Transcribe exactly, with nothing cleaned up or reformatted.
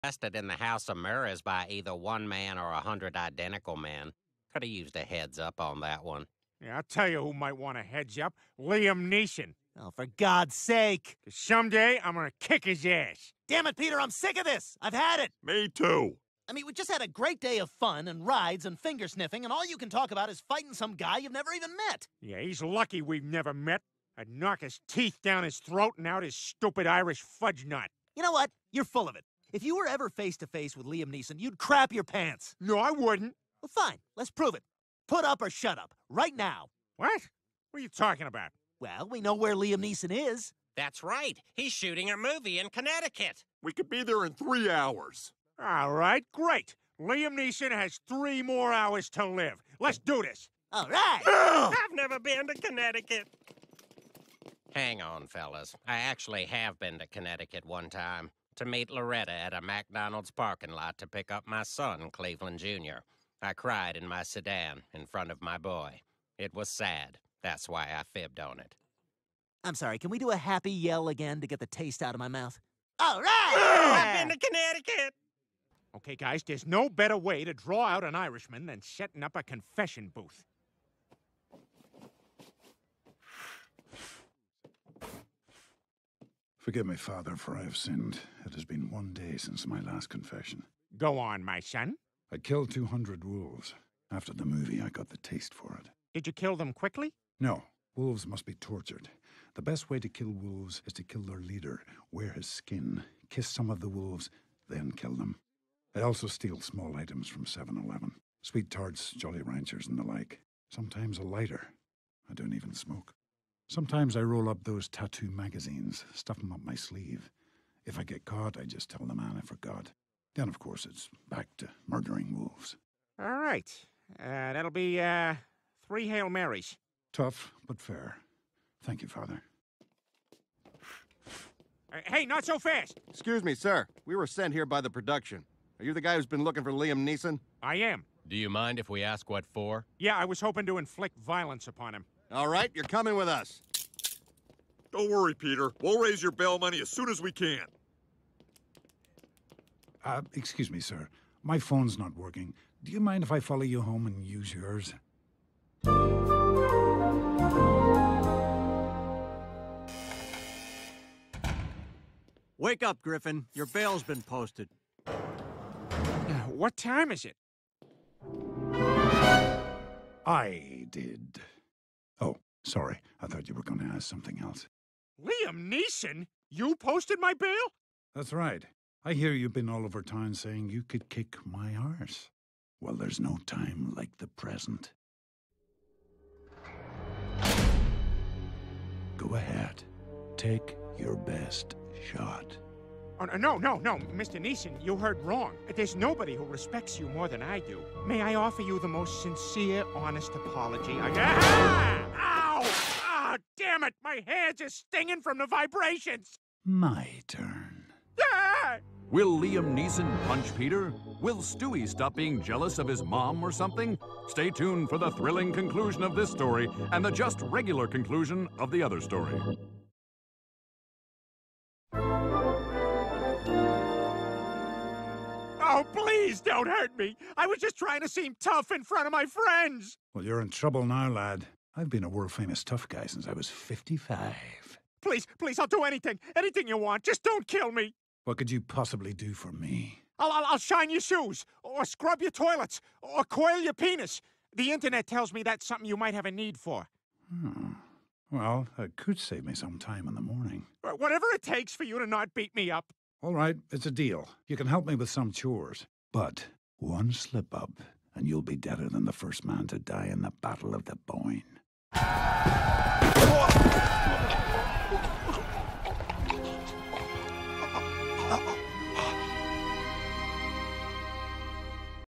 Arrested in the House of Mirrors by either one man or a hundred identical men. Could have used a heads up on that one. Yeah, I'll tell you who might want a heads up. Liam Neeson. Oh, for God's sake. 'Cause someday I'm gonna kick his ass. Damn it, Peter, I'm sick of this. I've had it. Me too. I mean, we just had a great day of fun and rides and finger sniffing, and all you can talk about is fighting some guy you've never even met. Yeah, he's lucky we've never met. I'd knock his teeth down his throat and out his stupid Irish fudge nut. You know what? You're full of it. If you were ever face-to-face with Liam Neeson, you'd crap your pants. No, I wouldn't. Well, fine. Let's prove it. Put up or shut up. Right now. What? What are you talking about? Well, we know where Liam Neeson is. That's right. He's shooting a movie in Connecticut. We could be there in three hours. All right, great. Liam Neeson has three more hours to live. Let's do this. All right. I've never been to Connecticut. Hang on, fellas. I actually have been to Connecticut one time to meet Loretta at a McDonald's parking lot to pick up my son, Cleveland Junior I cried in my sedan in front of my boy. It was sad. That's why I fibbed on it. I'm sorry, can we do a happy yell again to get the taste out of my mouth? All right! I've been to Connecticut! Okay, guys, there's no better way to draw out an Irishman than setting up a confession booth. Forgive me, Father, for I have sinned. It has been one day since my last confession. Go on, my son. I killed two hundred wolves. After the movie, I got the taste for it. Did you kill them quickly? No, wolves must be tortured. The best way to kill wolves is to kill their leader, wear his skin, kiss some of the wolves, then kill them. I also steal small items from seven eleven. Sweet tarts, Jolly Ranchers, and the like. Sometimes a lighter. I don't even smoke. Sometimes I roll up those tattoo magazines, stuff them up my sleeve. If I get caught, I just tell the man I forgot. Then, of course, it's back to murdering wolves. All right. Uh, that'll be, uh, three Hail Marys. Tough, but fair. Thank you, Father. Uh, hey, not so fast! Excuse me, sir. We were sent here by the production. Are you the guy who's been looking for Liam Neeson? I am. Do you mind if we ask what for? Yeah, I was hoping to inflict violence upon him. All right, you're coming with us. Don't worry, Peter. We'll raise your bail money as soon as we can. Uh, excuse me, sir. My phone's not working. Do you mind if I follow you home and use yours? Wake up, Griffin. Your bail's been posted. Uh, what time is it? I did. Oh, sorry. I thought you were going to ask something else. Liam Neeson? You posted my bail? That's right. I hear you've been all over town saying you could kick my arse. Well, there's no time like the present. Go ahead. Take your best shot. Oh, no, no, no, Mister Neeson, you heard wrong. There's nobody who respects you more than I do. May I offer you the most sincere, honest apology? I... Ah! Ow! Ah, damn it! My hands are stinging from the vibrations! My turn. Ah! Will Liam Neeson punch Peter? Will Stewie stop being jealous of his mom or something? Stay tuned for the thrilling conclusion of this story and the just regular conclusion of the other story. Oh, please don't hurt me. I was just trying to seem tough in front of my friends. Well, you're in trouble now, lad. I've been a world-famous tough guy since I was fifty-five. Please, please, I'll do anything. Anything you want. Just don't kill me. What could you possibly do for me? I'll, I'll, I'll shine your shoes, or scrub your toilets, or coil your penis. The internet tells me that's something you might have a need for. Hmm. Well, it could save me some time in the morning. Whatever it takes for you to not beat me up. All right, it's a deal. You can help me with some chores. But one slip-up, and you'll be deader than the first man to die in the Battle of the Boyne.